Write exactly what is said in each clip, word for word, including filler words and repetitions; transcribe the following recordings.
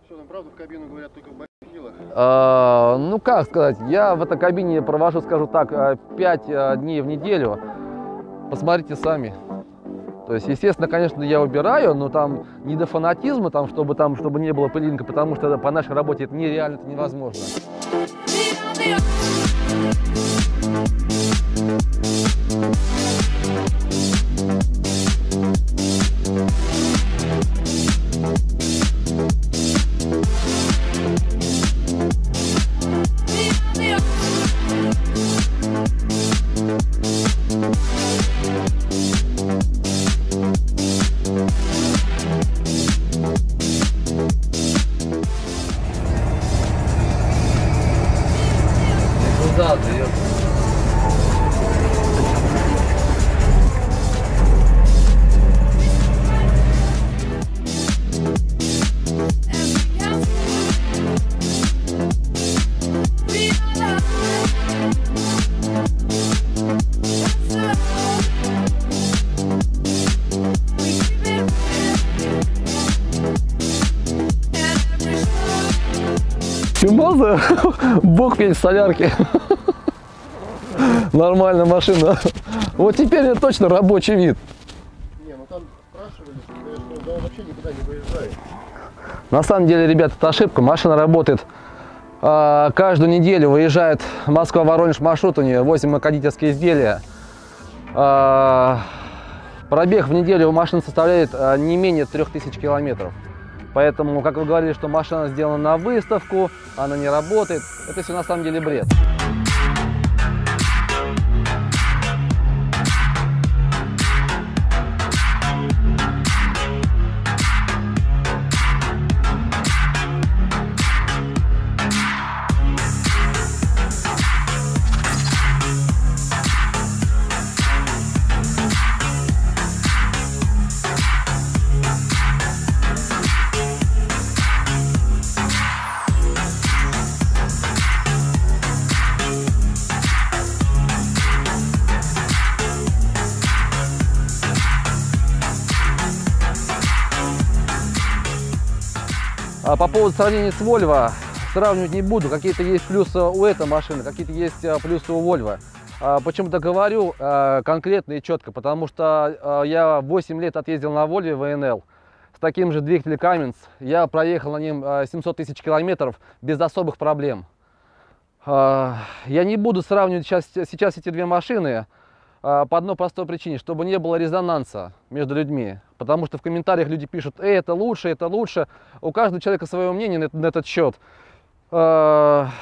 Что там, правда, в кабину говорят только в бахилах? А, ну, как сказать, я в этой кабине провожу, скажу так, пять дней в неделю. Посмотрите сами. То есть, естественно, конечно, я убираю, но там не до фанатизма, там, чтобы, там, чтобы не было пылинка, потому что по нашей работе это нереально, это невозможно. Куда ты? Чумаза? Бог пень солярки. Нормальная машина. Вот теперь это точно рабочий вид. Не, ну там спрашивали, что он вообще никуда не выезжает. На самом деле, ребята, это ошибка. Машина работает э, каждую неделю. Выезжает Москва-Воронеж маршрут, у нее восемь кондитерские изделия. Э, пробег в неделю у машины составляет э, не менее трёх тысяч километров. Поэтому, как вы говорили, что машина сделана на выставку, она не работает, это все на самом деле бред. По поводу сравнения с Volvo, сравнивать не буду. Какие-то есть плюсы у этой машины, какие-то есть плюсы у Volvo. Почему-то говорю конкретно и четко, потому что я восемь лет отъездил на Volvo вэ эн эл с таким же двигателем Cummins. Я проехал на нем семьсот тысяч километров без особых проблем. Я не буду сравнивать сейчас, сейчас эти две машины по одной простой причине, чтобы не было резонанса между людьми. Потому что в комментариях люди пишут: «Эй, это лучше, это лучше». У каждого человека свое мнение на, на этот счет. Каждому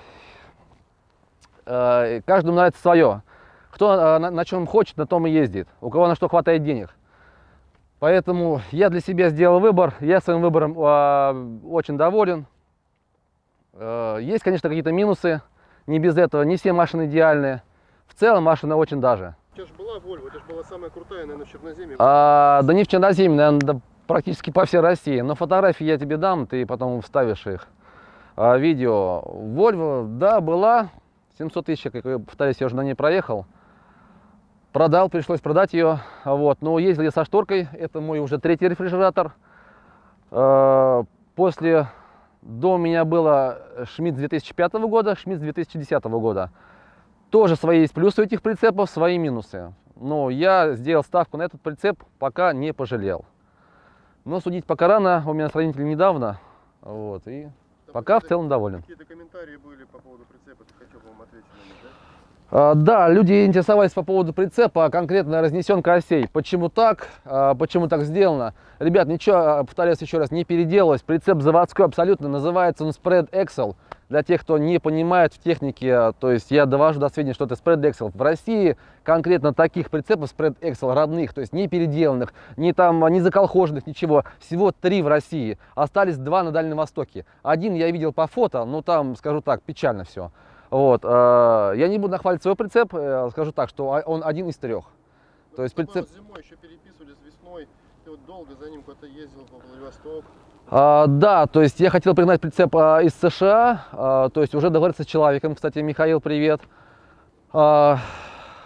нравится свое. Кто на, на чем хочет, на том и ездит. У кого на что хватает денег. Поэтому я для себя сделал выбор. Я своим выбором очень доволен. Есть, конечно, какие-то минусы. Не без этого. Не все машины идеальные. В целом машина очень даже. У тебя же была Volvo, это же была самая крутая, наверное, в Черноземье. А, да не в Черноземье, наверное, да практически по всей России. Но фотографии я тебе дам, ты потом вставишь их. А, видео. Volvo, да, была. семьсот тысяч, как я повторюсь, я уже на ней проехал. Продал, пришлось продать ее. Вот. Но ездил я со шторкой. Это мой уже третий рефрижератор. А, после... До меня было Шмидт две тысячи пятого года, Шмидт две тысячи десятого года. Тоже свои есть плюсы у этих прицепов, свои минусы. Но я сделал ставку на этот прицеп, пока не пожалел. Но судить пока рано, у меня сравнитель недавно. Вот, и да, пока в целом доволен. Какие-то комментарии были по поводу прицепа, ты хотел бы вам ответить на них, да? А, да, люди интересовались по поводу прицепа, конкретно разнесенка осей. Почему так? А, почему так сделано? Ребят, ничего, повторяюсь еще раз, не переделалось. Прицеп заводской абсолютно, называется он Spread Axle. Для тех, кто не понимает в технике, то есть я довожу до сведения, что это Spread Axle. В России конкретно таких прицепов Spread Axle родных, то есть не переделанных, не там, не заколхоженных, ничего. Всего три в России. Остались два на Дальнем Востоке. Один я видел по фото, но там, скажу так, печально все. Вот. Я не буду нахваливать свой прицеп, скажу так, что он один из трех. Вы то есть прицеп... зимой еще переписывались весной, ты вот долго за ним куда-то ездил по Владивостоку. А, да, то есть я хотел пригнать прицеп а, из США, а, то есть уже договориться с человеком, кстати, Михаил, привет. А,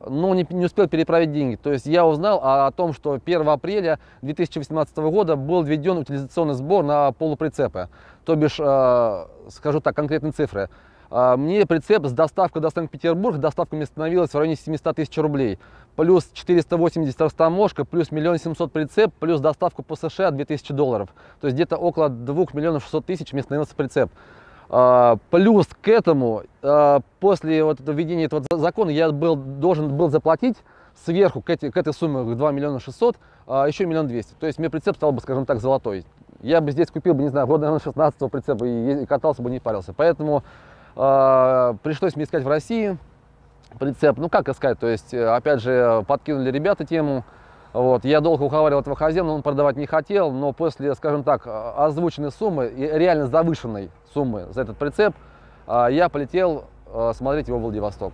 но не, не успел переправить деньги. То есть я узнал о, о том, что первого апреля две тысячи восемнадцатого года был введен утилизационный сбор на полуприцепы. То бишь, э, скажу так, конкретные цифры. Э, мне прицеп с доставкой до Санкт-Петербурга, доставка мне становилась в районе семисот тысяч рублей. Плюс четыреста восемьдесят растаможка, плюс миллион семьсот прицеп, плюс доставку по США две тысячи долларов. То есть где-то около двух миллионов шестисот тысяч мне становился прицеп. Uh, плюс к этому, uh, после вот введения этого закона, я был, должен был заплатить сверху к, эти, к этой сумме два миллиона шестьсот, uh, еще миллион двести. То есть мне прицеп стал бы, скажем так, золотой. Я бы здесь купил бы, не знаю, года, наверное, шестнадцатого прицепа и, и катался бы, не парился. Поэтому uh, пришлось мне искать в России прицеп. Ну как искать, то есть, опять же, подкинули ребята тему. Вот. Я долго уговаривал этого хозяина, он продавать не хотел, но после, скажем так, озвученной суммы и реально завышенной суммы за этот прицеп, я полетел смотреть его в Владивосток.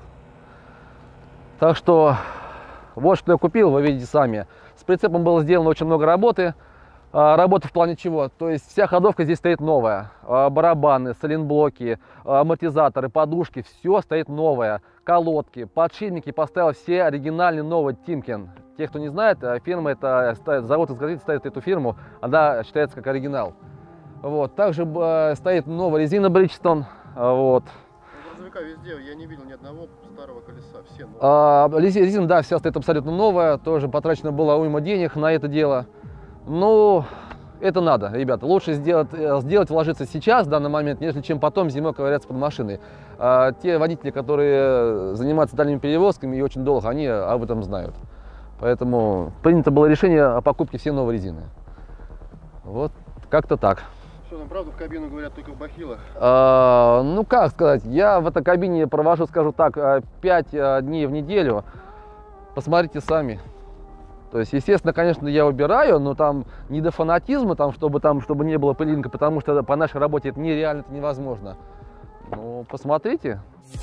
Так что вот что я купил, вы видите сами. С прицепом было сделано очень много работы. Работа в плане чего? То есть вся ходовка здесь стоит новая. Барабаны, сайлентблоки, амортизаторы, подушки, все стоит новое. Колодки, подшипники поставил все оригинальные новые Timken. Те, кто не знает, фирма это завод из Газеты ставит эту фирму, она считается как оригинал. Вот. Также э, стоит новая резина Bridgestone. Вот. Грузовика везде, я не видел ни одного старого колеса, все новые. А, резина, да, вся стоит абсолютно новая, тоже потрачено было уйма денег на это дело. Ну, это надо, ребята, лучше сделать, сделать, вложиться сейчас, в данный момент, нежели чем потом зимой ковыряться под машиной. А, те водители, которые занимаются дальними перевозками и очень долго, они об этом знают. Поэтому принято было решение о покупке всей новой резины. Вот как-то так. Что там, правда, в кабину говорят только в бахилах? А, ну, как сказать, я в этой кабине провожу, скажу так, пять дней в неделю. Посмотрите сами. То есть, естественно, конечно, я убираю, но там не до фанатизма, там, чтобы, там, чтобы не было пылинка, потому что по нашей работе это нереально, это невозможно. Ну, посмотрите.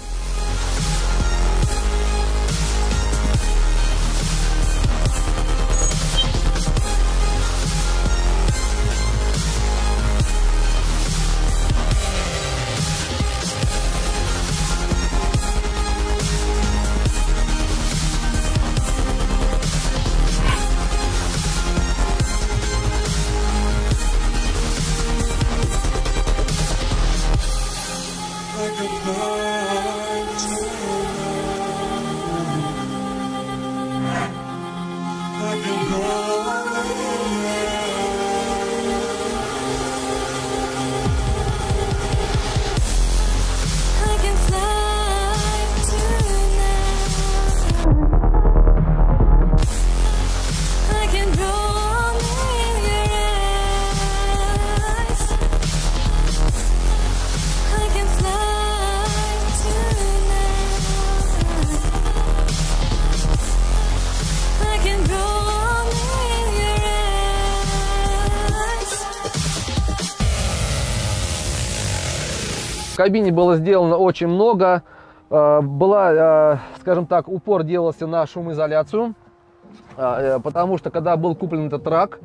В кабине было сделано очень много. Была, скажем так, упор делался на шумоизоляцию, потому что когда был куплен этот трак,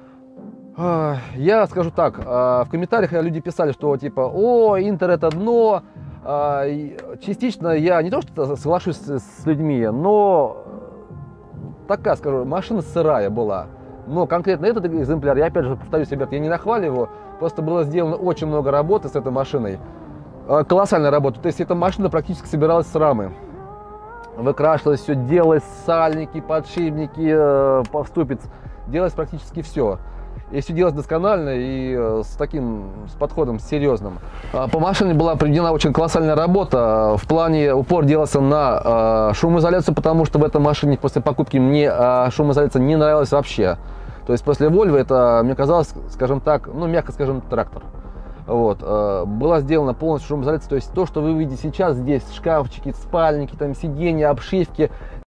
я скажу так, в комментариях люди писали, что типа, о, Интер это дно. Частично я не то что соглашусь с людьми, но такая, скажу, машина сырая была. Но конкретно этот экземпляр, я опять же повторюсь, ребят, я не нахваливаю его, просто было сделано очень много работы с этой машиной. Колоссальная работа. То есть эта машина практически собиралась с рамы. Выкрашивалось все, делалось сальники, подшипники, поступец. Делалось практически все. И все делалось досконально и с таким с подходом серьезным. По машине была проведена очень колоссальная работа. В плане упор делался на шумоизоляцию, потому что в этой машине после покупки мне шумоизоляция не нравилась вообще. То есть после Volvo это мне казалось, скажем так, ну мягко скажем, трактор. Вот. Была сделана полностью шумоизоляция, то есть то, что вы видите сейчас здесь, шкафчики, спальники, там сиденья, обшивки,